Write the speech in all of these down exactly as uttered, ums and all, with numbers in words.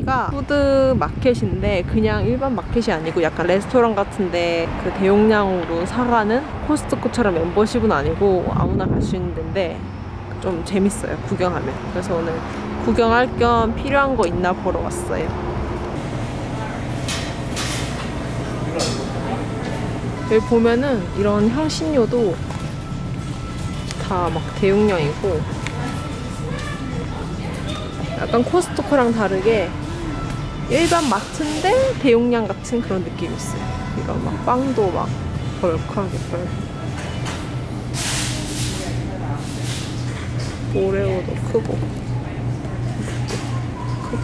여기가 푸드 마켓인데 그냥 일반 마켓이 아니고 약간 레스토랑 같은데 그 대용량으로 사가는 코스트코처럼 멤버십은 아니고 아무나 갈 수 있는 데인데 좀 재밌어요, 구경하면. 그래서 오늘 구경할 겸 필요한 거 있나 보러 왔어요. 여기 보면은 이런 향신료도 다 막 대용량이고 약간 코스트코랑 다르게 일반 마트인데 대용량 같은 그런 느낌이 있어요. 이런 막 빵도 막 벌컥하게 벌컥. 오레오도 크고 크고.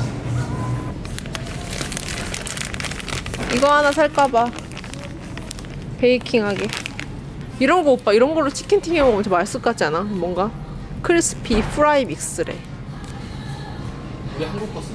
이거 하나 살까봐. 베이킹하게. 이런 거 오빠, 이런 걸로 치킨 튀겨 먹으면 진짜 맛있을 것 같지 않아? 뭔가? 크리스피 프라이 믹스래. 우리 한국 거 쓰네.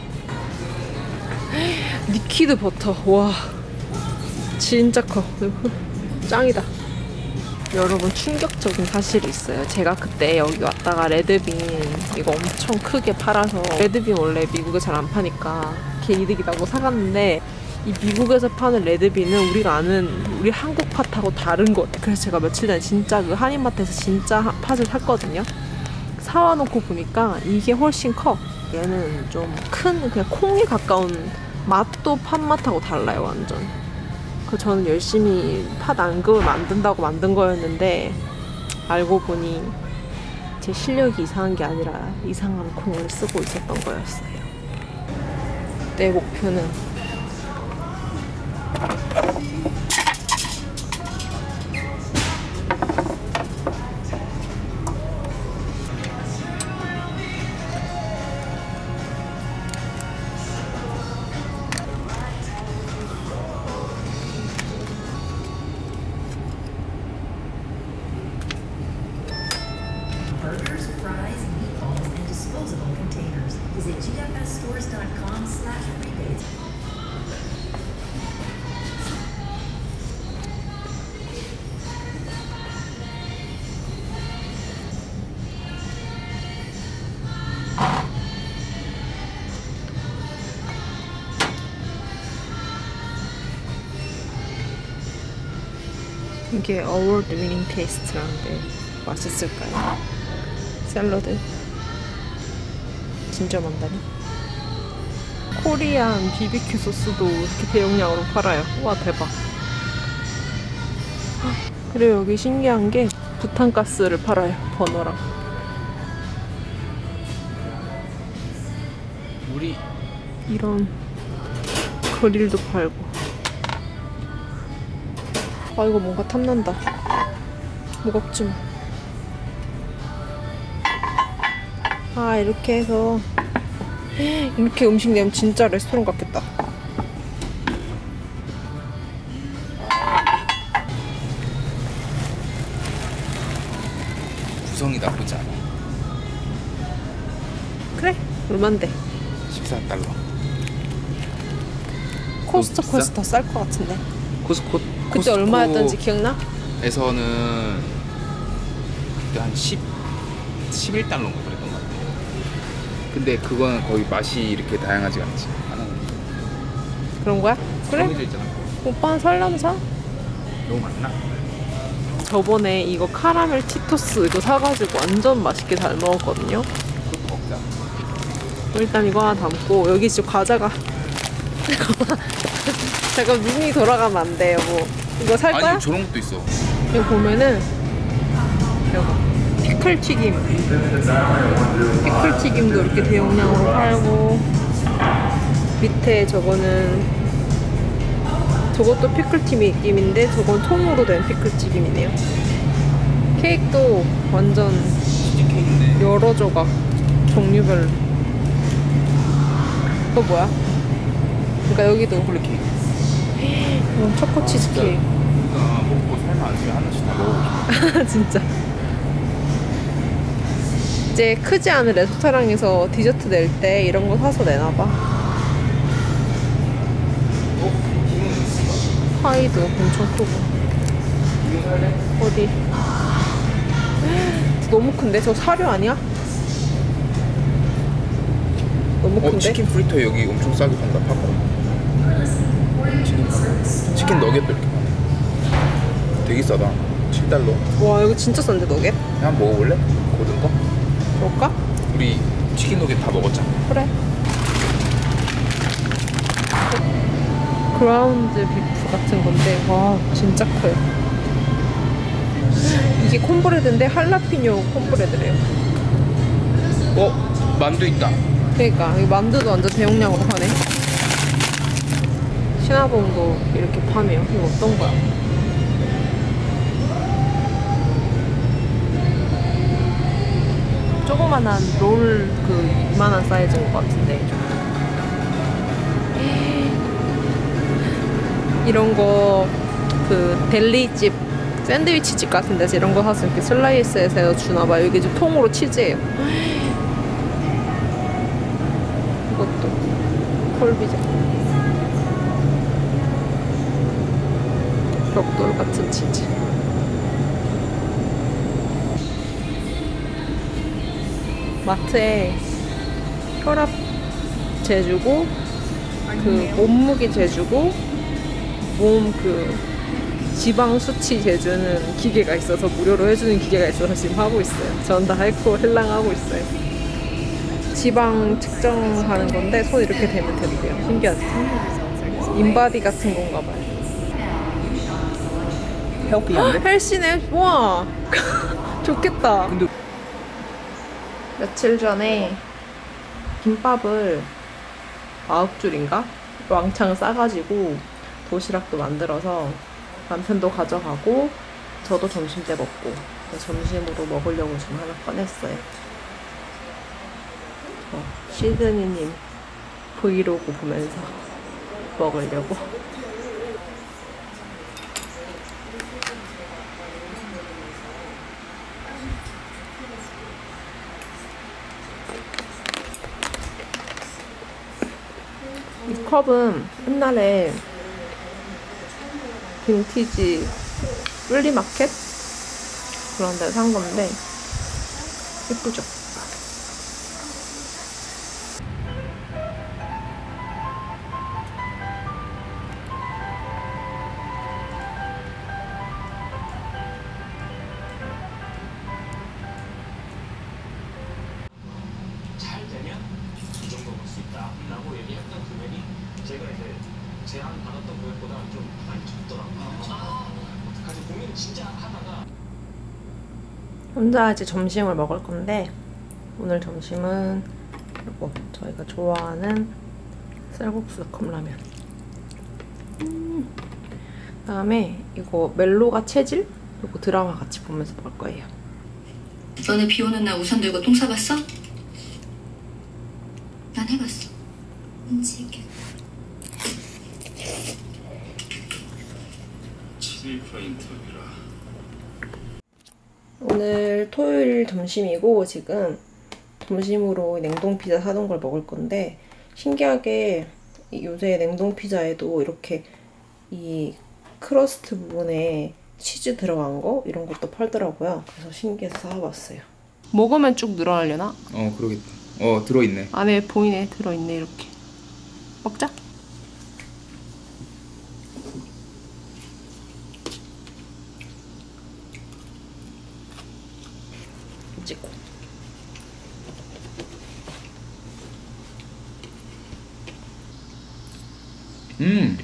리퀴드 버터. 와 진짜 커. 짱이다. 여러분, 충격적인 사실이 있어요. 제가 그때 여기 왔다가 레드빈 이거 엄청 크게 팔아서, 레드빈 원래 미국에 잘 안 파니까 걔 이득이라고 사갔는데 이 미국에서 파는 레드빈은 우리가 아는 우리 한국 팥하고 다른 것 같아. 그래서 제가 며칠 전에 진짜 그 한인마트에서 진짜 팥을 샀거든요. 사와놓고 보니까 이게 훨씬 커. 얘는 좀 큰 그냥 콩에 가까운 맛도 팥맛하고 달라요, 완전. 그 저는 열심히 팥 앙금을 만든다고 만든 거였는데 알고 보니 제 실력이 이상한 게 아니라 이상한 콩을 쓰고 있었던 거였어요. 내 목표는 burgers, fries, meatballs, and disposable containers. Visit G F S stores dot com slash rebates. 이게 어워드 위닝 테이스트라는데 맛있을까요? 샐러드 진짜 많다니. 코리안 비비큐 소스도 이렇게 대용량으로 팔아요. 우와 대박. 그리고 여기 신기한 게 부탄가스를 팔아요. 버너랑. 우리 이런 그릴도 팔고. 아 이거 뭔가 탐난다. 무겁지만. 아 이렇게 해서 이렇게 음식 내면 진짜 레스토랑 같겠다. 구성이 나쁘지 않아. 그래? 얼만데? 십사 달러. 코스트코에서 더 쌀 것 같은데. 코스코 그때 얼마였던지 기억나? 에서는 그때 한 십, 십일 달러인가 그랬던 것 같아. 근데 그거는 거의 맛이 이렇게 다양하지 않지. 하나는 그런 거야? 그래? 정해져 있잖아. 오빠는 살려면 사? 너무 많나? 저번에 이거 카라멜 치토스 이거 사가지고 완전 맛있게 잘 먹었거든요. 그것도 먹자. 일단 이거 하나 담고. 여기 지금 과자가 잠깐 눈이 돌아가면 안 돼요. 뭐 이거 살 거야? 아니 저런 것도 있어. 여기 보면은 여기 피클 튀김, 피클 튀김도 이렇게 대용량으로 팔고, 밑에 저거는 저것도 피클 튀김인데 저건 통으로 된 피클 튀김이네요. 케이크도 완전 여러 조각 종류별로. 또 뭐야? 그러니까 여기도 초콜릿 케이크. 이건 초코 치즈 케이크. 그러니까 먹고 살면 안 되면 하나씩 다 먹어. 진짜. 이제 크지 않은 레스토랑에서 디저트 낼 때 이런 거 사서 내나봐. 파이도 엄청 크고. 어디? 너무 큰데? 저 사료 아니야? 너무 큰데? 어, 치킨 프리터 여기 엄청 싸게 판다. 팝콘. 치킨 팝콘. 치킨 너겟도 이렇게 파네. 되게 싸다. 칠 달러. 와 이거 진짜 싼데 너겟? 그냥 먹어볼래? 고든 거? 먹을까? 우리 치킨 너겟 다 먹었잖아. 그래. 그라운드 비프 같은 건데 와 진짜 커요. 이게 콘브레드인데 할라피뇨 콘브레드래요. 어? 만두 있다. 그러니까 이 만두도 완전 대용량으로 파네. 시나봉도 이렇게 파네요. 이거 어떤 거야? 조그만한 롤 그 이만한 사이즈인 것 같은데 좀. 이런 거 그 델리집 샌드위치 집 같은 데서 이런 거 사서 이렇게 슬라이스해서 주나봐요. 이게 지금 통으로 치즈예요. 이것도 콜비제 벽돌 같은 치즈. 마트에 혈압 재주고 그 몸무게 재주고 몸 그 지방 수치 재주는 기계가 있어서 무료로 해주는 기계가 있어서 지금 하고 있어요. 전 다 핥고 헬랑하고 있어요. 지방 측정하는 건데 손 이렇게 대면 된대요. 신기하지? 인바디 같은 건가 봐요. 헬피한데? 헬시네. 와 좋겠다. 근데 며칠 전에 김밥을 아홉 줄인가 왕창 싸가지고 도시락도 만들어서 남편도 가져가고 저도 점심 때 먹고 점심으로 먹으려고 지금 하나 꺼냈어요. 어, 시드니님 브이로그 보면서 먹으려고. 이 컵은 옛날에 빈티지 플리마켓 그런 데서 산 건데 예쁘죠? 잘 되면 이 정도 벌 수 있다라고 얘기했던 금액이 제가 이제 제안 받았던 금액보다 좀 많이 적더라고요. 아, 어떡하지? 고민 진짜 하다가 혼자 이제 점심을 먹을 건데 오늘 점심은 이거 저희가 좋아하는 쌀국수 컵라면. 음. 그다음에 이거 멜로가 체질? 이거 드라마 같이 보면서 먹을 거예요. 너네 비 오는 날 우산 들고 똥 싸봤어? 난 해봤어. 움직여. 칠일파 인터뷰라. 오늘 토요일 점심이고 지금 점심으로 냉동 피자 사둔 걸 먹을 건데 신기하게 요새 냉동 피자에도 이렇게 이 크러스트 부분에 치즈 들어간 거 이런 것도 팔더라고요. 그래서 신기해서 사와봤어요. 먹으면 쭉 늘어나려나? 어 그러겠다. 어 들어있네. 안에 보이네. 들어있네 이렇게. 먹자. 찍고. 음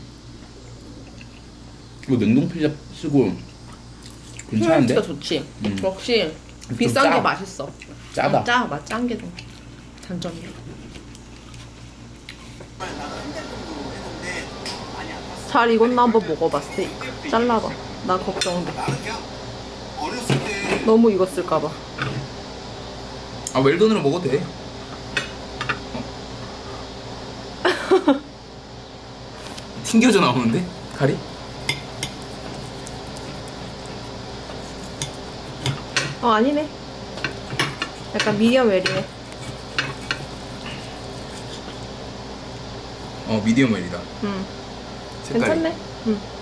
이거 냉동 피자 쓰고 괜찮은데? 진짜 좋지. 음. 역시 좀 비싼 짜. 게 맛있어. 짜다. 어, 짜. 맛 짠 게 좀 단점이야. 잘 익었나 한번 먹어봐. 스테이크 잘라봐. 나 걱정돼. 너무 익었을까봐. 아 웰던으로 먹어도 돼. 어. 튕겨져 나오는데? 칼이? 어 아니네. 약간 미디엄 웰이네. 어 미디엄 웰이다. 응. 색깔이. 괜찮네. 응.